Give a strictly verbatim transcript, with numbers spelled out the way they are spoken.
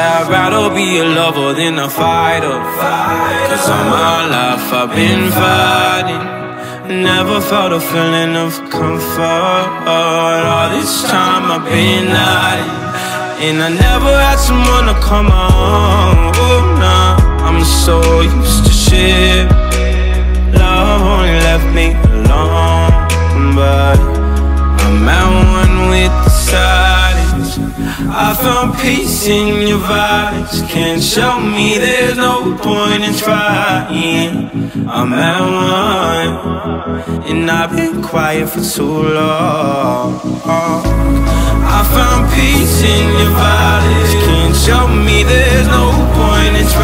I'd rather be a lover than a fighter. Cause all my life I've been fighting, never felt a feeling of comfort. All this time I've been hiding, and I never had someone to come on. Oh, nah, I'm so used to shit. Love only left me alone, but I'm at one with the silence. I found peace in your vibes. Can't show me there's no point in trying. I'm at one, and I've been quiet for too long. I found peace in your vibes. Can't show me there's no point in